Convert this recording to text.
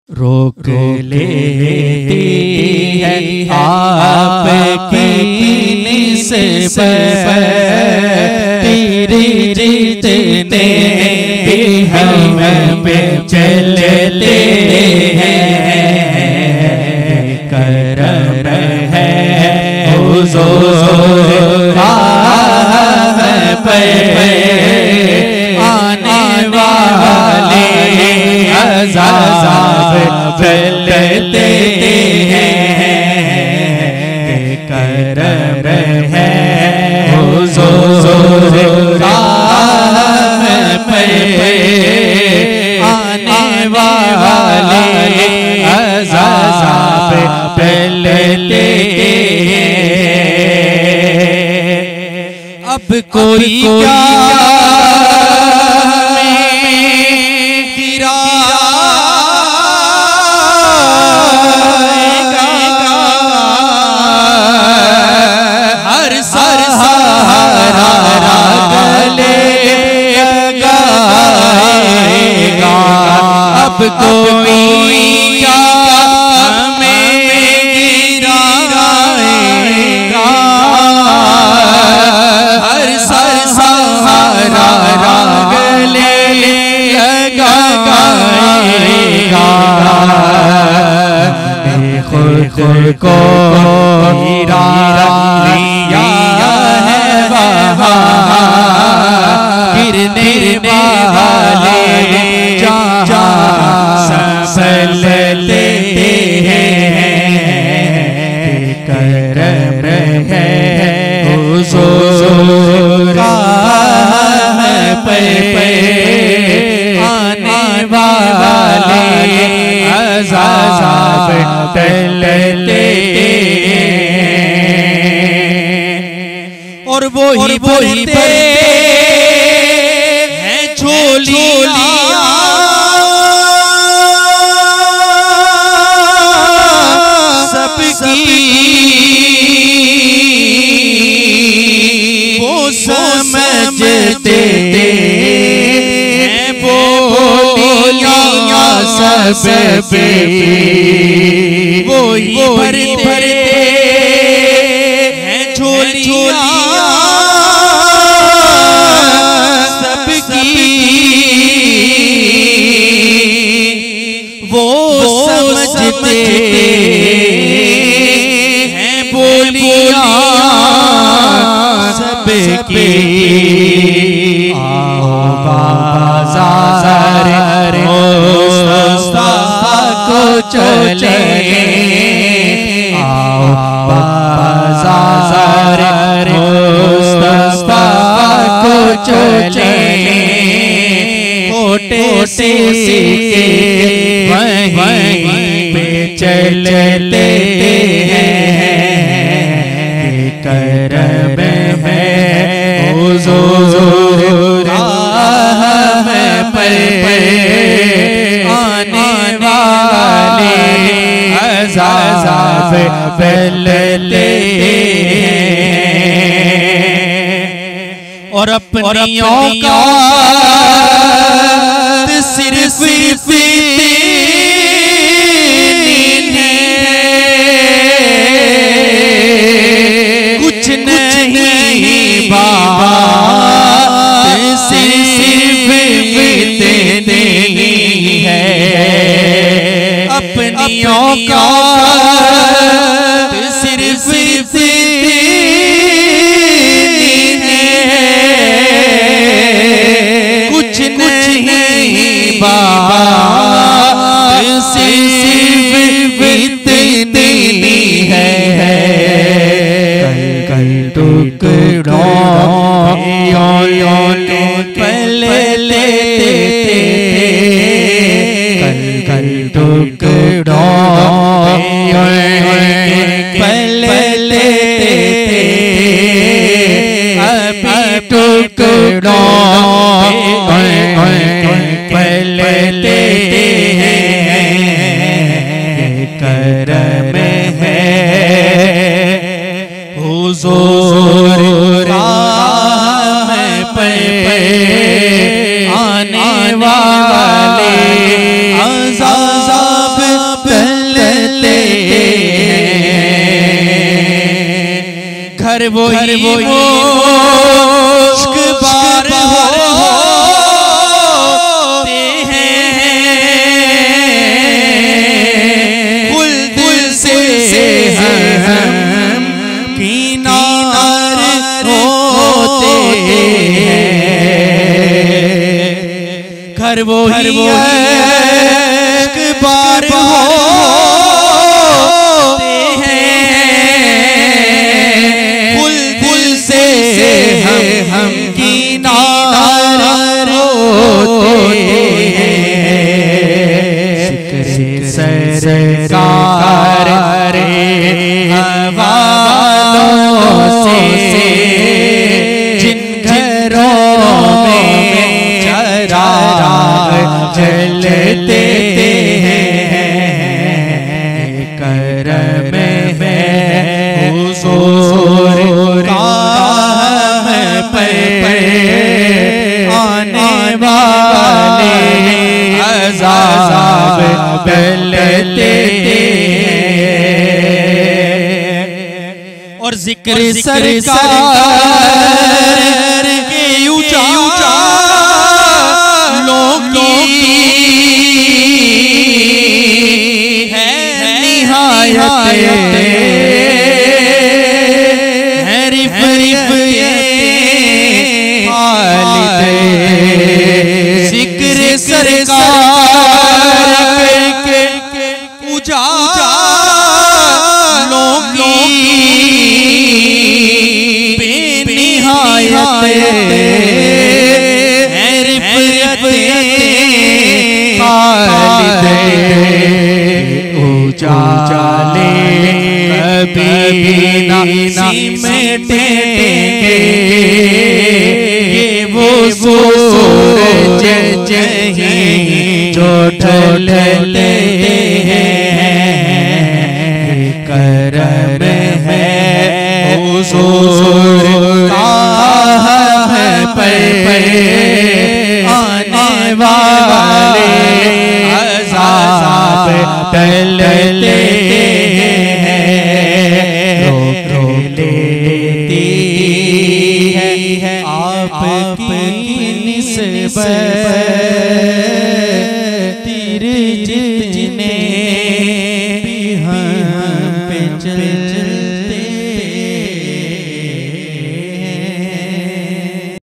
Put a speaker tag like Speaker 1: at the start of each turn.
Speaker 1: रोक लेती है आपकी निस्बत तेरी जितने भी हम पे चलते हैं करम है हुजूर पे आने वाले अज़ाब चलते हैं करम है हुजूर पे आने वाले अज़ाब चलते अब कोई क्या हर सहारा गलेगा अब कोई क्या हमें गिराएगा हर सहारा गलेगा खुद को गिरा लिया है वहाँ गिरने वाले संभलते हैं करम है हुजूर पे आने वाले अज़ाब टलते और वही बोलते हैं झोलियां सबकी वो समझते हैं बोलियां सब वही भरते हैं झोलियां सबकी वो समझते हैं बोलियां सबकी बाज़ार मुस्तफ़ा को चले आओ बाज़ार मुस्तफ़ा को चले कोटे से वहीं पे चलते हैं करम है हुजूर पे आने वाले अज़ाब टलते और अपनी औकात सिर्फ कुछ नहीं बात सिर्फ देनी है अपनी औकात सिर्फ कुछ नहीं बात सिर्फ देनी है कल टुकड़ों पले लेते कल टुकड़ों पले लेते अभी टुकड़ों पले लेते हैं करम है हुजूर पे आने वाले अज़ाब घर वो मुश्क बार होते हैं, कुल दिल से हम किनार होते हैं। घर वो मुश्क बार होते हैं, कुल दिल से हम किनार होते हैं। सरकार हवालों से जिन घरों में चराग जलते हैं, करम में हुजूर का हम पे आने वाले अज़ाब टलते हैं। और जिक्र सरकार के ऊंचा लोकी है निहायत, है जिक्र सरकार के ऊंचा लोकी बेनिहायत, उजाले कभी ना सिमटेंगे, ये वो सूरज जहीं जो ढलते हैं। करम है हुजूर का हम पे आने वाले अज़ाब टलते हैं। रोक लेती है आपकी निस्बत